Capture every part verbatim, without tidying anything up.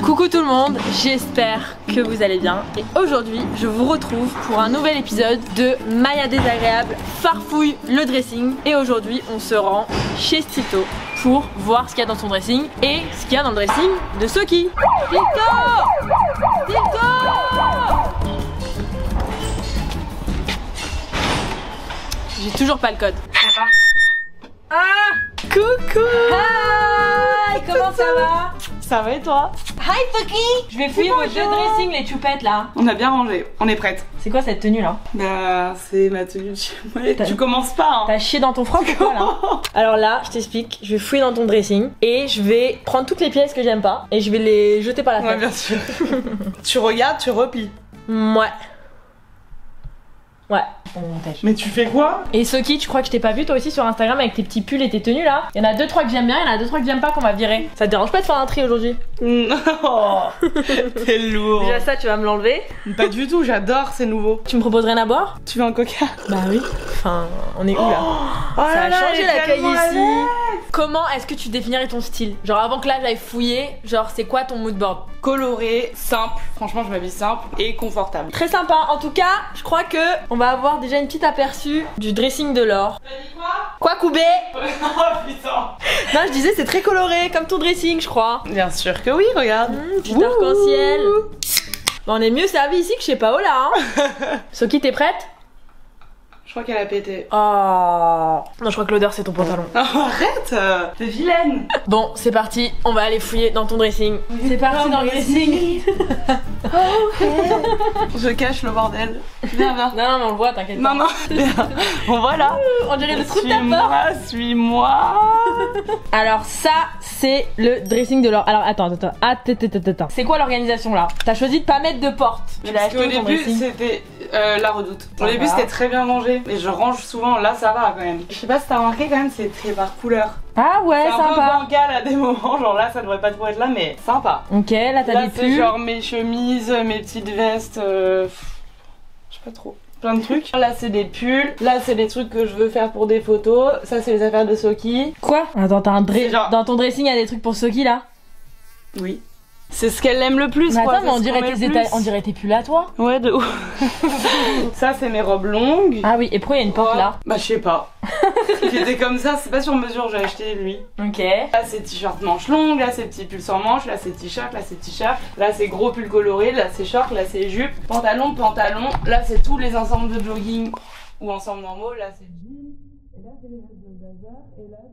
Coucou tout le monde, j'espère que vous allez bien. Et aujourd'hui, je vous retrouve pour un nouvel épisode de Maya Désagréable farfouille le dressing. Et aujourd'hui, on se rend chez Stito pour voir ce qu'il y a dans son dressing et ce qu'il y a dans le dressing de Soki. Stito Stito J'ai toujours pas le code. Ah, coucou. Hi, comment ça va? Ça va et toi? Hi Soki. Je vais fouiller vos deux dressings, les choupettes là. On a bien rangé, on est prête. C'est quoi cette tenue là? Bah c'est ma tenue de chez moi. Tu commences pas hein. T'as chié dans ton froc ou quoi là? Alors là, je t'explique, je vais fouiller dans ton dressing et je vais prendre toutes les pièces que j'aime pas et je vais les jeter par la fenêtre. Ouais bien sûr. Tu regardes, tu replies. Ouais. Ouais, bon montage. Mais tu fais quoi? Et Soki, tu crois que je t'ai pas vu toi aussi sur Instagram avec tes petits pulls et tes tenues là? Il y en a deux trois que j'aime bien, il y en a deux trois que j'aime pas qu'on va virer. Ça te dérange pas de faire un tri aujourd'hui? Oh, t'es lourd. Déjà ça, tu vas me l'enlever? Pas du tout, j'adore, c'est nouveau. Tu me proposes rien à boire? Tu veux un coca? Bah oui. Enfin, on est où là? Oh Ça a là changé là, l'accueil ici. l'aise. Comment est-ce que tu définirais ton style? Genre avant que là j'aille fouiller, genre c'est quoi ton mood board? Coloré, simple, franchement je m'habille simple et confortable. Très sympa, en tout cas, je crois que on va avoir déjà une petite aperçu du dressing de Laure. T'as dit quoi? Quoi Koubé? Oh putain. Non, je disais c'est très coloré, comme ton dressing je crois. Bien sûr que oui, regarde. Mmh, petit arc-en-ciel. Bon, on est mieux servi ici que chez Paola hein. Soki, t'es prête? Je crois qu'elle a pété. Oh non, je crois que l'odeur c'est ton pantalon. Oh, arrête, euh, t'es vilaine. Bon, c'est parti, on va aller fouiller dans ton dressing. C'est parti dans le dressing. Je cache le bordel. Viens, viens. Non, non, mais on le voit, t'inquiète pas. Non, non, viens. Bon voilà. On dirait le trou de ta porte. Suis-moi, suis-moi. Alors ça, c'est le dressing de Laure. Alors attends, attends, attends, attends, attends, attends. C'est quoi l'organisation là? T'as choisi de pas mettre de porte. Tu l'as Parce qu'au acheté où ton début, dressing? c'était euh, la redoute. Au Ça début, va. c'était très bien rangé. Et je range souvent, là ça va quand même. Je sais pas si t'as remarqué quand même, c'est très par couleur. Ah ouais, C'est un peu sympa. bancal à des moments, genre là ça devrait pas trop être là, mais sympa. Ok, là t'as Là des c'est pulls. genre mes chemises, mes petites vestes, euh... je sais pas trop. Plein de trucs. Là c'est des pulls, là c'est des trucs que je veux faire pour des photos, ça c'est les affaires de Soki. Quoi? Attends, t'as un dre... C'est genre- Dans ton dressing, il y a des trucs pour Soki là? Oui. C'est ce qu'elle aime le plus Mais quoi. attends, mais c'est on ce dirait, qu'on met tes le éta- plus. on dirait tes pulls à toi. Ouais de ouf. Ça c'est mes robes longues. Ah oui, et pourquoi il y a une porte Oh, là? Bah je sais pas. Il était comme ça, c'est pas sur mesure, j'ai acheté lui. Ok. Là c'est t-shirt manches longues, là c'est petits pulls sans manches, là c'est t-shirt, là c'est t-shirt, là c'est gros pull coloré, là c'est short, là c'est jupe, pantalon, pantalon, là c'est tous les ensembles de jogging ou ensembles normaux, là c'est jean, et là c'est les vestes de bazar, et là...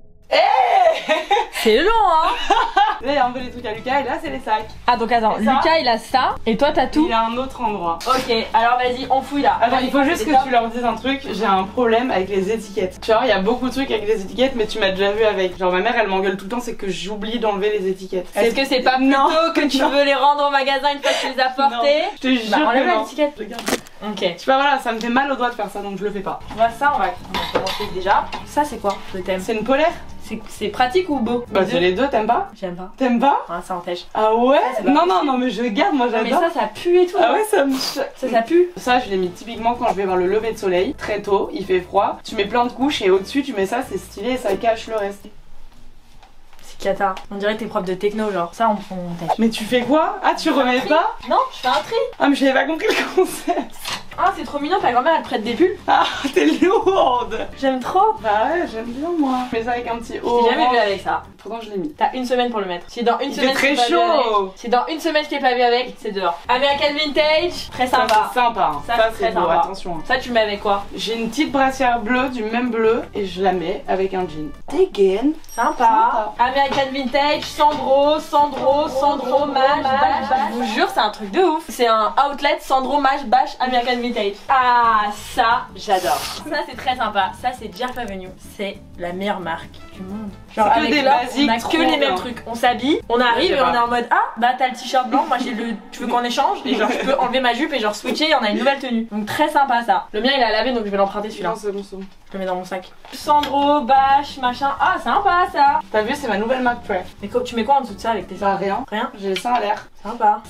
C'est long hein. Là il y a un peu les trucs à Lucas, et là c'est les sacs. Ah donc attends, Et ça Lucas il a ça, et toi t'as tout? Il y a un autre endroit. Ok, alors vas-y, on fouille là. Attends, il faut juste Des que tu leur dises un truc, j'ai un problème avec les étiquettes. Tu vois, il y a beaucoup de trucs avec les étiquettes, mais tu m'as déjà vu avec. Genre ma mère elle m'engueule tout le temps, c'est que j'oublie d'enlever les étiquettes. Est-ce que c'est pas plutôt Non. que tu Non. veux les rendre au magasin une fois que tu les as portés? Je te jure Bah enlève que non. l'étiquette. Regarde. Ok. Je sais pas, voilà, ça me fait mal au doigt de faire ça, donc je le fais pas. On va ça, on va, on va commencer déjà. Ça c'est quoi le thème? C'est une polaire? C'est pratique ou beau? Bah c'est les deux, t'aimes pas? J'aime pas. T'aimes pas? Ah ça empêche. Ah ouais? c'est pas Non, non, possible. non, mais je garde, moi Mais j'adore. ça, ça pue et tout. Ah ouais, ça me... Ça, ça pue. Ça, je l'ai mis typiquement quand je vais voir le lever de soleil, très tôt, il fait froid. Tu mets plein de couches et au-dessus tu mets ça, c'est stylé et ça cache le reste. C'est cata. On dirait que t'es prof de techno, genre. Ça, on prend mon tête. Mais tu fais quoi? Ah, tu remets pas? Non, je fais un tri. Ah, mais j'avais pas compris le concept. Ah, c'est trop mignon, ta grand-mère elle prête des pulls. Ah, t'es lourde. J'aime trop. Bah ouais, j'aime bien moi. Je mets ça avec un petit Je haut. t'ai jamais vu avec ça. Pourtant je l'ai mis. T'as une semaine pour le mettre. Si dans une Il semaine fait je très t'ai pas vu chaud. avec- Si dans une semaine je t'ai pas vu avec, c'est dehors. American Vintage, très Ça, sympa. c'est sympa. hein. Ça, Ça, c'est c'est très beau, sympa. attention. hein. Ça, tu le mets avec quoi? J'ai une petite brassière bleue, du même bleu, et je la mets avec un jean. Again. Sympa. American Vintage, Sandro, Sandro, Sandro, Mage, Bash, Bash. Je vous jure, c'est un truc de ouf. C'est un outlet Sandro, Mage, Bash, American Vintage. Ah, ça, j'adore. Ça, c'est très sympa. Ça, c'est Jerk Avenue. C'est la meilleure marque du monde. Genre, C'est que avec des Laure, basiques on a trop que les bien. mêmes trucs. On s'habille, on arrive Je sais et on pas. est en mode ah, bah t'as le t-shirt blanc, moi j'ai le. Tu veux qu'on échange? Et genre, je peux enlever ma jupe et genre switcher et on a une nouvelle tenue. Donc, très sympa ça. Le mien, il est à laver donc je vais l'emprunter celui-là. Non, c'est bon, c'est bon. Je le mets dans mon sac. Sandro, Bash, machin. Ah, sympa ça. T'as vu, c'est ma nouvelle Mac Pref. Mais quoi, tu mets quoi en dessous de ça avec tes Bah seins? rien. Rien? J'ai le sein à l'air. Sympa.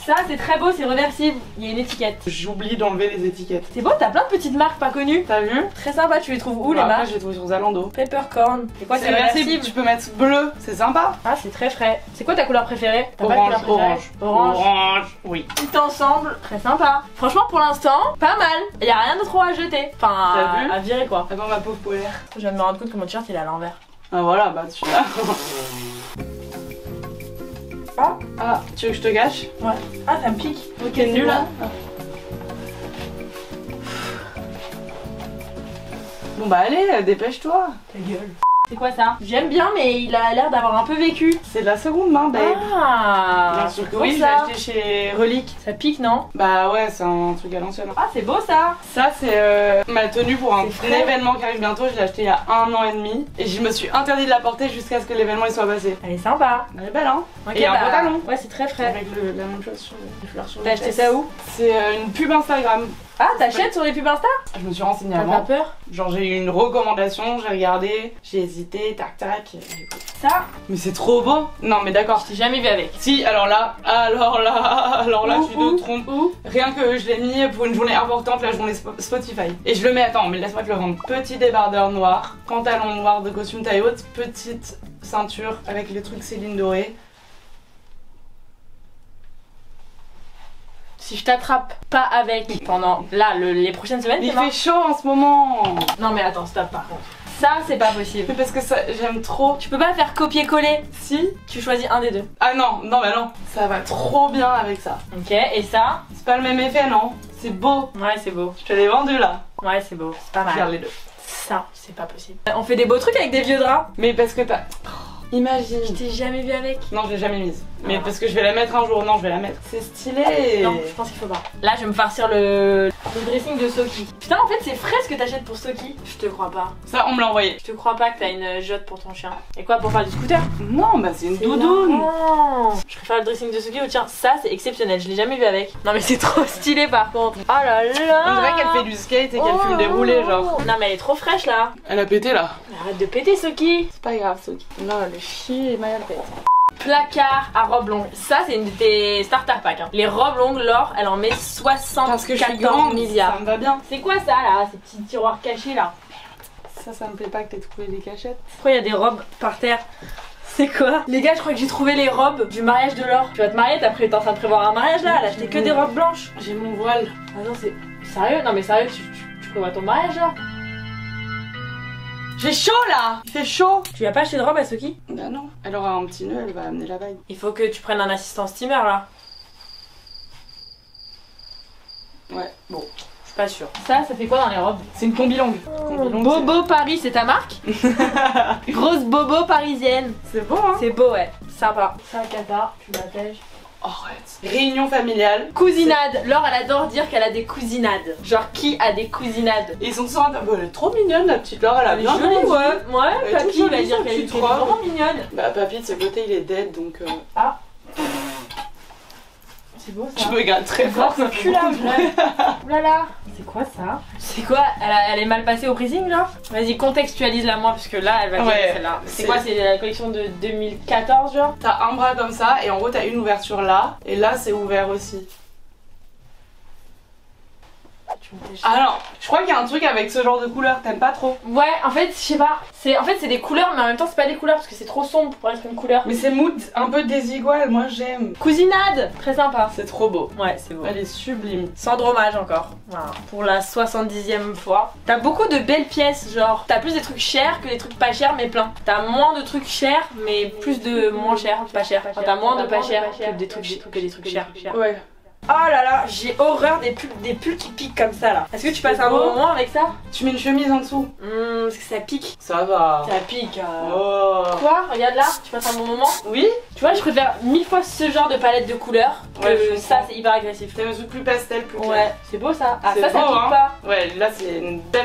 Ça c'est très beau, c'est réversible. Il y a une étiquette. J'oublie d'enlever les étiquettes. C'est beau, t'as plein de petites marques pas connues. T'as vu? Très sympa, tu les trouves où Bah, les après, marques? je les trouve sur Zalando. Peppercorn. C'est quoi, c'est réversible. réversible? Tu peux mettre bleu, c'est sympa. Ah, c'est très frais. C'est quoi ta couleur préférée? T'as pas de Orange, couleur préférée? orange. Orange. Orange, oui. Tout ensemble, très sympa. Franchement, pour l'instant, pas mal. Il y a rien de trop à jeter. Enfin, T'as vu à, à virer quoi. Attends, ma pauvre polaire. Je viens de me rendre compte que mon t-shirt il est à l'envers. Ah voilà, bah tu l'as. Ah, Ah, tu veux que je te gâche? ouais. Ah, ça me pique. Ok, nul là. Bon bah allez, dépêche-toi. Ta gueule. C'est quoi ça? J'aime bien, mais il a l'air d'avoir un peu vécu. C'est de la seconde main, babe. Ah, Bien sûr que c'est oui, beau, je l'ai ça. acheté chez Relique. Ça pique, non? Bah ouais, c'est un truc à l'ancienne. Ah, c'est beau ça. Ça, c'est euh, ma tenue pour un C'est frais. événement qui arrive bientôt. Je l'ai acheté il y a un an et demi. Et je me suis interdit de la porter jusqu'à ce que l'événement il soit passé. Elle est sympa. Elle est belle, hein? Ok, Et un bah, pantalon. Ouais, c'est très frais. Avec le- la même chose sur les fleurs sur T'as les acheté fesses. ça où? C'est euh, une pub Instagram. Ah, t'achètes sur les pubs Insta? Je me suis renseignée T'as pas avant. peur? Genre j'ai eu une recommandation, j'ai regardé, j'ai hésité, tac tac. et écoute. Ça, Mais c'est trop beau. Non mais d'accord. je t'ai jamais vu avec. Si, alors là, alors là, alors là, Où, tu où, te trompes. Où? Rien que je l'ai mis pour une journée importante, la journée Sp- Spotify. Et je le mets, attends, mais laisse-moi te le vendre. Petit débardeur noir, pantalon noir de costume taille haute, petite ceinture avec les trucs Céline dorée. Si je t'attrape pas avec pendant là le- les prochaines semaines, Il c'est mort. fait chaud en ce moment. Non mais attends, stop par contre. Ça c'est pas possible. Mais parce que ça, j'aime trop. Tu peux pas faire copier-coller. Si. Tu choisis un des deux. Ah non, non, bah non. Ça va trop bien avec ça. Ok, et ça? C'est pas le même effet, non? C'est beau. Ouais, c'est beau. Je te l'ai vendu là. Ouais, c'est beau. C'est pas Regarde mal. les deux. Ça, c'est pas possible. On fait des beaux trucs avec des vieux draps. Mais parce que t'as. Imagine. Je t'ai jamais vu avec. Non, je l'ai jamais mise. Mais Ah. parce que je vais la mettre un jour. Non, je vais la mettre. C'est stylé. Non, je pense qu'il faut pas. Là, je vais me farcir le, le dressing de Soki. Putain, en fait, c'est frais ce que t'achètes pour Soki. Je te crois pas. Ça, on me l'a envoyé. Je te crois pas que t'as une jotte pour ton chien. Et quoi, pour faire du scooter? Non, bah c'est une C'est doudoune. marrant. Je préfère le dressing de Soki. Oh tiens, ça c'est exceptionnel. Je l'ai jamais vu avec. Non, mais c'est trop stylé par contre. Oh là là. On dirait qu'elle fait du skate et qu'elle fume des roulés, genre. Non, mais elle est trop fraîche là. Elle a pété là. Arrête de péter, Soki. C'est pas grave, Soki. Non, le chien et Maya le pète. Placard à robe longue. Ça, c'est une de tes starter packs. Hein. Les robes longues, Laure, elle en met Parce que je suis soixante-quatorze grande, milliards. ça me va bien. C'est quoi ça là, ces petits tiroirs cachés là? Ça, ça me plaît pas que t'aies trouvé des cachettes. Pourquoi il y a des robes par terre? C'est quoi? Les gars, je crois que j'ai trouvé les robes du mariage de Laure. Tu vas te marier, t'as pré- t'es en train de prévoir un mariage là, elle a acheté que des robes blanches. J'ai mon voile. Ah non, c'est sérieux? Non mais sérieux, tu, tu, tu prévois ton mariage là? J'ai chaud là. Il fait chaud. Tu lui as pas acheté de robe à Soki? Bah non. Elle aura un petit nœud, elle va amener la vague. Il faut que tu prennes un assistant steamer là. Ouais, bon. Je suis pas sûre. Ça, ça fait quoi dans les robes? C'est une combi longue. Combi longue, Bobo Paris, c'est ta marque? Grosse bobo parisienne. c'est- C'est beau, hein. C'est beau, ouais. Sympa. Ça, Kata, tu m'attèges. Arrête. Réunion familiale. Cousinade. Laure, elle adore dire qu'elle a des cousinades. Genre, qui a des cousinades? Et ils sont tous en train de- Elle est trop mignonne la petite Laure, elle a Elle est bien jolie, grandi. ouais. Ouais, Elle est papy, toute il va jolie, dire sa qu'elle est petite qu'elle est robe. vraiment mignonne. Bah papy de ce côté il est dead donc euh... Ah. C'est beau ça. je me regarde très fort. Ça fait beaucoup de bruit. Oulala. C'est quoi ça? C'est quoi? elle, a- elle est mal passée au pricing genre? Vas-y, contextualise-la moi parce que là, elle va dire Ouais, celle-là. C'est c'est- quoi? C'est la collection de deux mille quatorze genre? T'as un bras comme ça et en gros t'as une ouverture là et là c'est ouvert aussi. Tu me déchires. Ah non, je crois qu'il y a un truc avec ce genre de couleur, t'aimes pas trop. Ouais, en fait, je sais pas. C'est en fait c'est des couleurs, mais en même temps c'est pas des couleurs parce que c'est trop sombre pour être une couleur. Mais c'est mood un peu désigual, moi j'aime. Cousinade, très sympa. C'est trop beau. Ouais, c'est beau. Elle est sublime. Sans dromage encore. Voilà. Pour la soixante-dixième fois. T'as beaucoup de belles pièces, genre t'as plus des trucs chers que des trucs pas chers mais pleins. T'as moins de trucs chers mais plus de moins chers, pas chers. Enfin, t'as moins de pas chers que des trucs que des trucs chers. Ouais. Oh là là, j'ai horreur des pulls, des pulls qui piquent comme ça là. Est-ce que tu passes un bon moment avec ça? Tu mets une chemise en dessous. Hum, parce que ça pique. Ça va. Ça pique. euh. Oh. Quoi? Regarde là, tu passes un bon moment? Oui. Tu vois, je préfère mille fois ce genre de palette de couleurs que Ouais, je ça, comprends. c'est hyper agressif. T'aimes un truc plus pastel, plus clair. Ouais, c'est beau ça. Ah, C'est ça, ça beau, pique hein. pas. Ouais, là c'est une belle marque.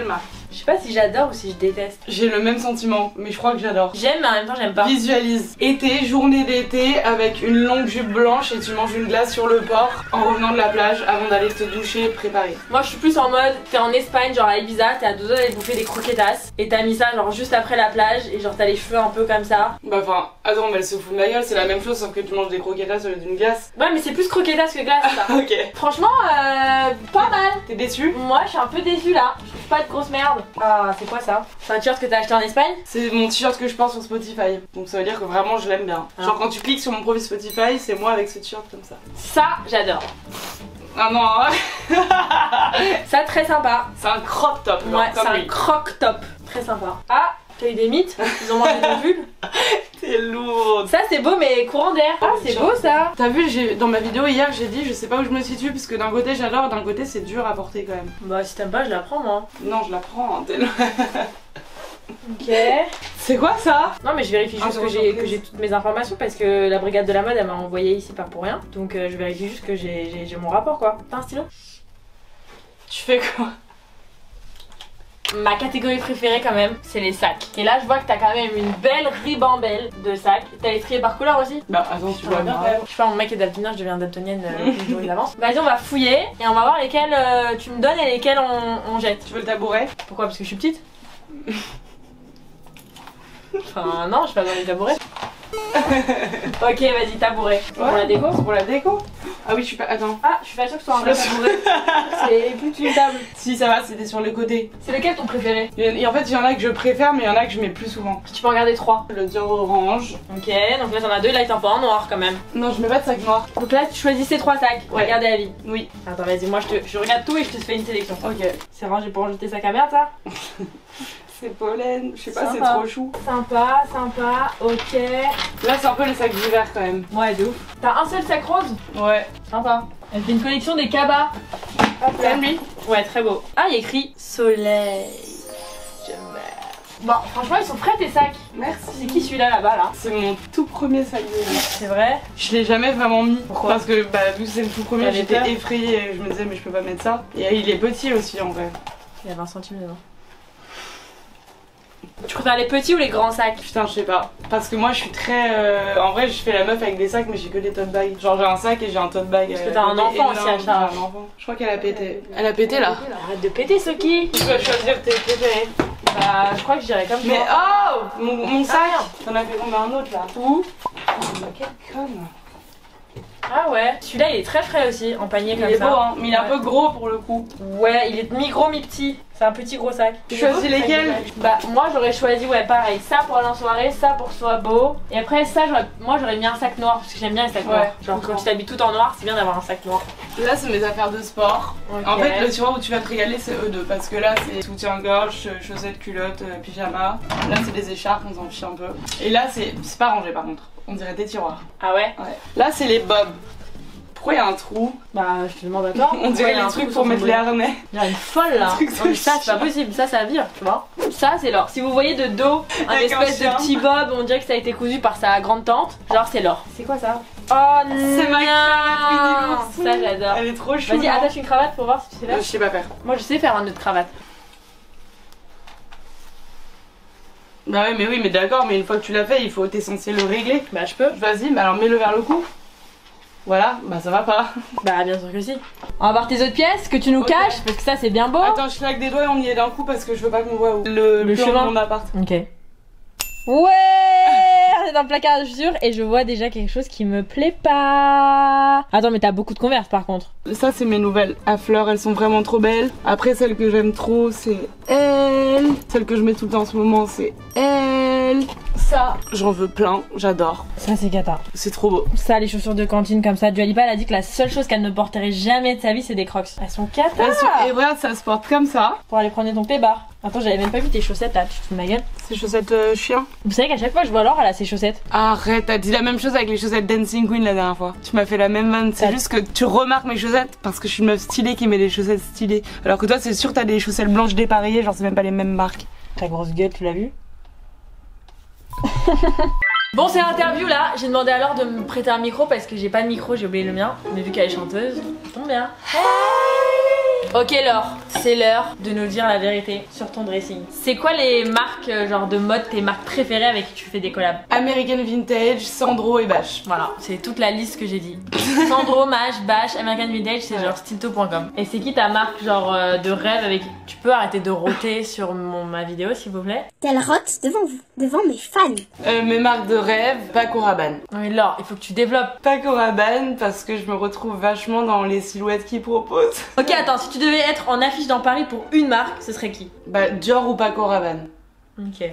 Je sais pas si j'adore ou si je déteste. J'ai le même sentiment, mais je crois que j'adore. J'aime mais en même temps j'aime pas. Visualise. Été, journée d'été, avec une longue jupe blanche et tu manges une glace sur le port en revenant de la plage avant d'aller te doucher, préparer. Moi je suis plus en mode, t'es en Espagne, genre à Ibiza, t'es à deux doigts d'aller bouffer des croquetas et t'as mis ça genre juste après la plage et genre t'as les cheveux un peu comme ça. Bah enfin, attends, mais elle se fout de ma gueule, c'est la même chose sauf que tu manges des croquetas au lieu d'une glace. Ouais mais c'est plus croquetas que glace ça. Ok. Franchement, euh, pas mal. T'es déçue? Moi je suis un peu déçue là, je trouve pas de grosse merde. Ah c'est quoi ça? C'est un t-shirt que t'as acheté en Espagne? C'est mon t-shirt que je porte sur Spotify, donc ça veut dire que vraiment je l'aime bien. Ah. Genre quand tu cliques sur mon profil Spotify, c'est moi avec ce t-shirt comme ça. Ça j'adore. Ah non, ouais. Ça très sympa. C'est un crop top, genre, Ouais, c'est comme un lui. croc top. Très sympa. Ah, t'as eu des mythes? Ils ont mangé ton pull? T'es lourde. Ça c'est beau mais courant d'air. Ah c'est beau ça. T'as vu, j'ai dans ma vidéo hier, j'ai dit je sais pas où je me situe parce que d'un côté j'adore, d'un côté c'est dur à porter quand même. Bah si t'aimes pas je la prends moi. Non, je la prends, hein, t'es là. Ok. C'est quoi ça? Non mais je vérifie juste Ah, que j'ai que j'ai toutes mes informations parce que la brigade de la mode elle m'a envoyé ici pas pour rien. Donc euh, je vérifie juste que j'ai j'ai- j'ai mon rapport quoi. T'as un stylo? Tu fais quoi? Ma catégorie préférée quand même, c'est les sacs. Et là je vois que t'as quand même une belle ribambelle de sacs. T'as les triés par couleur aussi? Bah attends, tu vois bien quand même. Je sais pas, mon mec est daltonien, je deviens daltonienne euh, une journée d'avance. Vas-y on va fouiller et on va voir lesquels euh, tu me donnes et lesquels on, on jette. Tu veux le tabouret? Pourquoi? Parce que je suis petite? Enfin non, je suis pas dans les tabourets. Ok vas-y tabouret. C'est Ouais. pour la déco? C'est pour la déco? Ah oui, je suis pas. Attends. Ah, je suis pas sûre que ce soit un vrai Je suis tabouret. C'est plus qu'une table. Si, ça va, c'était sur les côtés. C'est lequel ton préféré? Et en fait, il y en a que je préfère, mais il y en a que je mets plus souvent. Tu peux en garder trois. Le Dior orange. Ok, donc là t'en as deux, là il t'en faut un noir quand même. Non, je mets pas de sac noir. Donc là tu choisis ces trois sacs. Ouais. Regardez la vie. Oui. Attends vas-y, moi je, te, je regarde tout et je te fais une sélection. Ok. C'est rangé pour ranger tes sacs à merde ça? C'est pollen. Je sais pas, c'est Sympa. trop chou. Sympa, sympa, ok. Là, c'est un peu les sacs d'hiver quand même. Ouais de ouf. T'as un seul sac rose? Ouais. Sympa. Elle fait une collection des cabas. Hop là. T'aimes lui? Ouais, très beau. Ah, il y a écrit soleil. J'aime bien. Bon, franchement, ils sont frais tes sacs. Merci. C'est qui celui-là là-bas là? C'est mon tout premier sac de vie. C'est vrai? Je l'ai jamais vraiment mis. Pourquoi? Parce que bah, vu que c'est le tout premier, T'avais peur? j'étais effrayée. Je me disais, mais je peux pas mettre ça. Et il est petit aussi en vrai. Il y a vingt centimes dedans. Tu préfères les petits ou les grands sacs? Putain, je sais pas. Parce que moi, je suis très. euh, En vrai, je fais la meuf avec des sacs, mais j'ai que des tote bags. Genre, j'ai un sac et j'ai un tote bag. Parce que euh, t'as un côté enfant aussi à énorme. charge. J'ai un enfant. Je crois qu'elle a pété. Elle a pété là. Arrête de péter, Soki. Tu vas choisir tes préférés. Bah, je crois que je dirais comme Mais toi. oh Mon, mon sac. Ah, T'en as fait combien un autre là? Où? Oh, mais quelle conne. Ah ouais. Celui-là, il est très frais aussi, en panier Il comme est ça. beau, hein. Mais il est un Ouais. peu gros pour le coup. Ouais, il est mi-gros, mi-petit. C'est un petit gros sac. Tu choisis lesquels? Bah moi j'aurais choisi ouais pareil, ça pour aller en soirée, ça pour que ce soit beau. Et après ça j'aurais- moi j'aurais mis un sac noir parce que j'aime bien les sacs Ouais, noirs. Genre comprends. quand tu t'habilles tout en noir, c'est bien d'avoir un sac noir. Là, c'est mes affaires de sport. Ok. En fait, le tiroir où tu vas te régaler, c'est eux deux. Parce que là, c'est soutien-gorge, chaussettes, culottes, euh, pyjama. Là, c'est des écharpes, on s'en fiche un peu. Et là, c'est c'est pas rangé par contre. On dirait des tiroirs. Ah ouais? Ouais. Là, c'est les bobs. Pourquoi il y a un trou? Bah je te demande à toi. On dirait Ouais, y a les un trucs trou pour sur mettre son les bonnet. harnais. Il y a une folle là. Un truc Non, mais de ça c'est pas chien. possible, ça ça vire, tu vois. Ça c'est l'or. Si vous voyez de dos un Avec un espèce de chien. petit bob, on dirait que ça a été cousu par sa grande tante. Genre c'est l'or. C'est quoi ça? Oh non. C'est ma cravate Winnie l'ourson. Ça j'adore. Elle est trop chou. Vas-y non attache une cravate pour voir si tu sais Euh, faire. Je sais pas faire. Moi je sais faire un nœud de cravate. Bah ouais, mais oui, mais d'accord, mais une fois que tu l'as fait, il faut, t'es censé le régler. Bah je peux. Vas-y, bah alors mets-le vers le cou. Voilà, bah ça va pas. Bah bien sûr que si. On va voir tes autres pièces que tu nous Ok. caches parce que ça c'est bien beau. Attends, je claque des doigts et on y est d'un coup parce que je veux pas qu'on voit où. Le, Le plan chemin. de mon appart. Ok. Ouais, on est dans le placard à chaussures et je vois déjà quelque chose qui me plaît pas. Attends mais t'as beaucoup de Converse par contre. Ça, c'est mes nouvelles à fleurs, elles sont vraiment trop belles. Après, celle que j'aime trop, c'est elle. Celle que je mets tout le temps en ce moment, c'est elle. Ça, j'en veux plein, j'adore. Ça c'est cata. C'est trop beau. Ça les chaussures de cantine comme ça. Dua Lipa elle a dit que la seule chose qu'elle ne porterait jamais de sa vie c'est des crocs. Elles sont cata. Elles sont- Et regarde, ça se porte comme ça. Pour aller prendre ton pébar. Attends j'avais même pas vu tes chaussettes là, tu te fous de ma gueule. Ces chaussettes euh, chien. Vous savez qu'à chaque fois je vois Laure elle a ses chaussettes. Arrête, t'as dit la même chose avec les chaussettes Dancing Queen la dernière fois. Tu m'as fait la même vanne. C'est Ouais. juste que tu remarques mes chaussettes parce que je suis une meuf stylée qui met des chaussettes stylées. Alors que toi, c'est sûr, t'as des chaussettes blanches dépareillées, genre c'est même pas les mêmes marques. Ta grosse gueule tu l'as vu? Bon c'est l'interview là, j'ai demandé à Laure de me prêter un micro parce que j'ai pas de micro, j'ai oublié le mien. Mais vu qu'elle est chanteuse, ça tombe bien. Ok Laure, c'est l'heure de nous dire la vérité sur ton dressing. C'est quoi les marques euh, genre de mode, tes marques préférées avec qui tu fais des collabs? American Vintage, Sandro et Bash. Voilà, c'est toute la liste que j'ai dit. Sandro, Mash, Bash, American Vintage, c'est genre stilto point com. Et c'est qui ta marque genre euh, de rêve avec qui tu peux arrêter de roter sur mon, ma vidéo s'il vous plaît? Qu'elle rote devant vous, devant mes fans. Euh, mes marques de rêve, Paco Rabanne. Oui Laure, il faut que tu développes. Paco Rabanne parce que je me retrouve vachement dans les silhouettes qu'ils proposent. Ok attends, si tu devais être en affiche dans Paris pour une marque, ce serait qui? Bah Dior ou Paco Rabanne. Ok.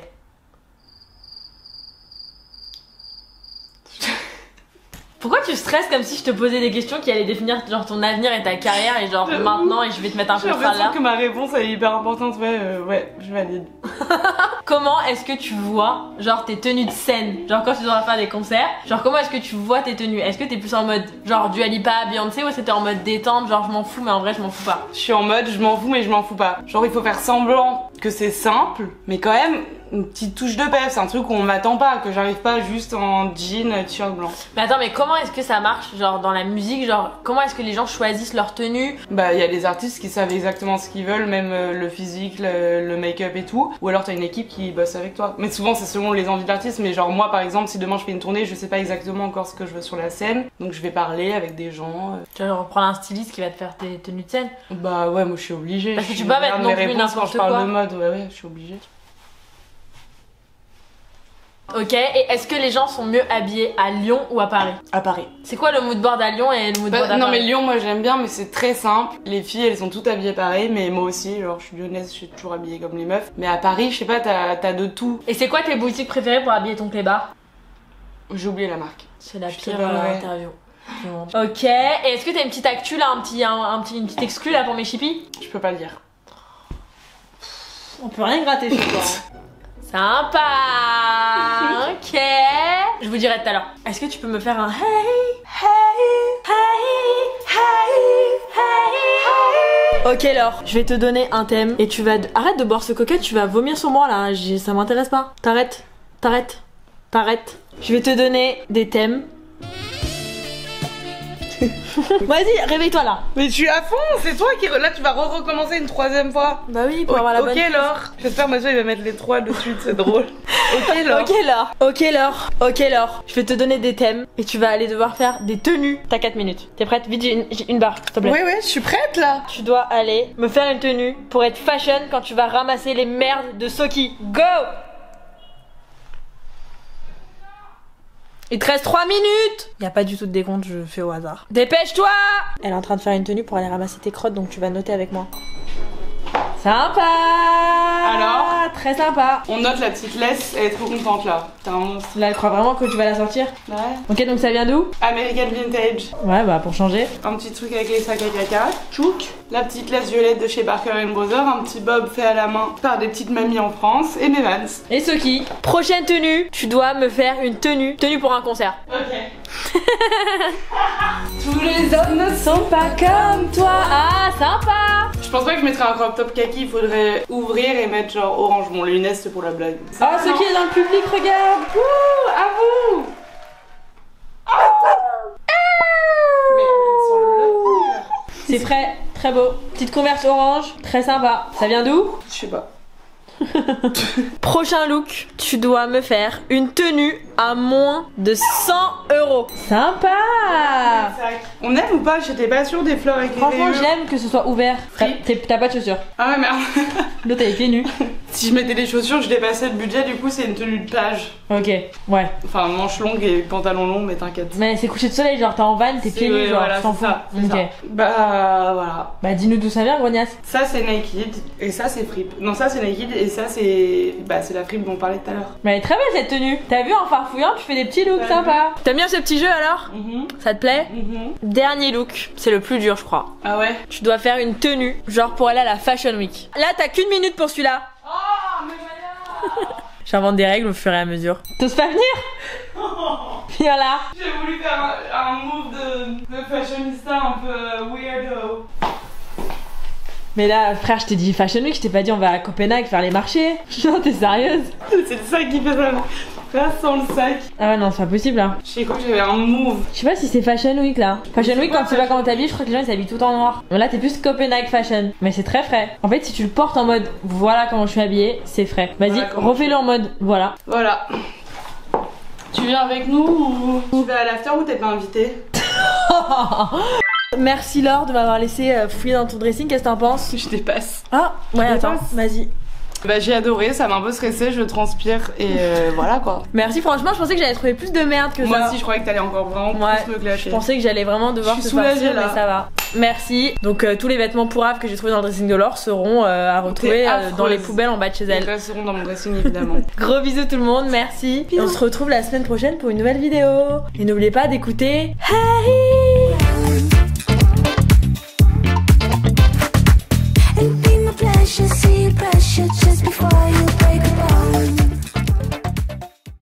Pourquoi tu stresses comme si je te posais des questions qui allaient définir genre ton avenir et ta carrière et genre maintenant et je vais te mettre un J'ai peu ça là? l'impression que ma réponse elle est hyper importante, ouais, euh, ouais, je valide. Comment est-ce que tu vois genre tes tenues de scène? Genre quand tu dois faire des concerts, genre comment est-ce que tu vois tes tenues? Est-ce que t'es plus en mode genre Dua Lipa, Beyoncé ou est-ce que t'es en mode détente, genre je m'en fous mais en vrai je m'en fous pas? Je suis en mode je m'en fous mais je m'en fous pas. Genre il faut faire semblant que c'est simple, mais quand même une petite touche de pep, c'est un truc où on m'attend pas, que j'arrive pas juste en jean, t-shirt blanc. Mais attends, mais comment est-ce que ça marche genre dans la musique, genre comment est-ce que les gens choisissent leur tenue? Bah il y a les artistes qui savent exactement ce qu'ils veulent, même euh, le physique, le, le make-up et tout, ou alors t'as une équipe qui bosse avec toi. Mais souvent c'est selon les envies de l'artiste, mais genre moi par exemple si demain je fais une tournée, je sais pas exactement encore ce que je veux sur la scène, donc je vais parler avec des gens. Euh... Tu vas genre prendre un styliste qui va te faire tes tenues de scène? Bah ouais, moi je suis obligée. Parce que je tu peux pas mettre non mes plus réponses n'importe quand je parle quoi. de mode, ouais ouais, je suis obligée. Ok, et est-ce que les gens sont mieux habillés à Lyon ou à Paris? À Paris. C'est quoi le mood board à Lyon et le mood board Bah, à non Paris? mais Lyon moi j'aime bien mais c'est très simple. Les filles elles sont toutes habillées pareil mais moi aussi genre je suis lyonnaise, je suis toujours habillée comme les meufs. Mais à Paris je sais pas t'as t'as de tout. Et c'est quoi tes boutiques préférées pour habiller ton clébard? J'ai oublié la marque. C'est la Je te pire donnerai. euh, interview du monde. Ok, et est-ce que t'as une petite actu là, un petit, un, un petit, une petite exclue là pour mes chippies? Je peux pas le dire. On peut rien gratter chez toi. hein. Sympa. Ok. Je vous dirai tout à l'heure. Est-ce que tu peux me faire un hey, hey, hey, hey, hey? Ok Laure, je vais te donner un thème et tu vas... Arrête de boire ce coca, tu vas vomir sur moi là, J'ai- ça m'intéresse pas. T'arrêtes, t'arrêtes, t'arrêtes. Je vais te donner des thèmes. Vas-y, réveille-toi là. Mais tu es à fond, c'est toi qui... Là tu vas re-recommencer une troisième fois. Bah oui, pour O- avoir la bonne ok prise. Laure. J'espère Mathieu il va mettre les trois de suite, c'est drôle. Ok Laure. Ok Laure, ok Laure, ok Laure. Je vais te donner des thèmes et tu vas aller devoir faire des tenues. T'as quatre minutes. T'es prête? Vite, j'ai une, j'ai une barre, s'il te plaît. Ouais ouais, je suis prête là. Tu dois aller me faire une tenue pour être fashion quand tu vas ramasser les merdes de Soki. Go! Il te reste trois minutes! Y a pas du tout de décompte, je fais au hasard. Dépêche-toi! Elle est en train de faire une tenue pour aller ramasser tes crottes, donc tu vas noter avec moi. Sympa! Alors? Très sympa. On note la petite laisse, elle est trop contente là. T'es un monstre. Là, elle croit vraiment que tu vas la sortir? Ouais. Ok, donc ça vient d'où? American Vintage. Ouais, bah pour changer. Un petit truc avec les sacs à caca. Tchouk. La petite laisse violette de chez Parker and Brothers. Un petit bob fait à la main par des petites mamies en France. Et mes Vans. Et Soki, prochaine tenue, tu dois me faire une tenue. Tenue pour un concert. Ok. Tous les hommes ne sont Pas comme toi. Ah, sympa! Je pense pas que je mettrais un crop top kaki, il faudrait ouvrir et mettre genre orange. Bon, les lunettes c'est pour la blague. Ah, ce qui est dans le public, regarde! Wouh, à vous. Mais elles sont là. C'est frais, très beau. Petite converse orange, très sympa. Ça vient d'où? Je sais pas. Prochain look, tu dois me faire une tenue à moins de cent euros. Sympa! On aime ou pas? J'étais pas sûre des fleurs avec les Franchement, rayures. j'aime que ce soit ouvert. T'as Free. t'es- t'as pas de chaussures. Ah ouais, merde. L'autre, elle est pieds nus. Si je mettais des chaussures, je dépassais le budget, du coup c'est une tenue de plage. Ok, ouais. Enfin, manche longue et pantalon long, mais t'inquiète. Mais c'est coucher de soleil, genre t'es en van, t'es pieds nus, Ouais, genre, voilà, je t'en c'est fous. ça, c'est Ok. ça. Bah voilà. Bah dis-nous d'où ça vient, grognasse. Ça c'est Naked et ça c'est Fripp. Non, ça c'est Naked et ça c'est. Bah c'est la Fripp dont on parlait tout à l'heure. Mais elle est très belle cette tenue. T'as vu, en farfouillant, tu fais des petits looks T'as sympas. T'aimes bien ce petit jeu alors? Mhm. Ça te plaît? Mhm. Dernier look, c'est le plus dur, je crois. Ah ouais? Tu dois faire une tenue, genre pour aller à la Fashion Week. Là, t'as qu'une minute pour celui-là. Oh, mais voilà. J'invente des règles au fur et à mesure. T'oses pas venir? Viens là. J'ai voulu faire un, un move de, de fashionista un peu weirdo. Mais là, frère, je t'ai dit Fashion Week, je t'ai pas dit on va à Copenhague faire les marchés. Non, t'es sérieuse? C'est ça qui fait ça. Là, sans le sac. Ah ouais, non, c'est pas possible là. Je sais quoi, j'avais un move. Je sais pas si c'est Fashion Week là. Fashion Week, pas quand tu vas comment t'habilles, je crois que les gens ils s'habillent tout en noir. Bon, là, t'es plus Copenhague Fashion. Mais c'est très frais. En fait, si tu le portes en mode voilà comment je suis habillée, c'est frais. Vas-y, Voilà comment refais-le en mode voilà. Voilà. Tu viens avec nous ou tu vas à l'after ou t'es pas invité? Merci Laure de m'avoir laissé euh, fouiller dans ton dressing, qu'est-ce que t'en penses? Je dépasse. Ah, ouais, Je attends, dépasse. vas-y. Bah j'ai adoré, ça m'a un peu stressée, je transpire et euh, voilà quoi. Merci, franchement, je pensais que j'allais trouver plus de merde que Moi ça. aussi je croyais que t'allais encore vraiment Ouais, plus me clasher. je pensais que j'allais vraiment devoir Je suis te sortir, soulagée, mais là. ça va. Merci. Donc euh, tous les vêtements pourraves que j'ai trouvés dans le dressing de Laure seront euh, à retrouver euh, dans les poubelles en bas de chez Ils elle. resteront dans mon dressing évidemment. Gros bisous tout le monde, merci. Et on se retrouve la semaine prochaine pour une nouvelle vidéo. Et n'oubliez pas d'écouter Hey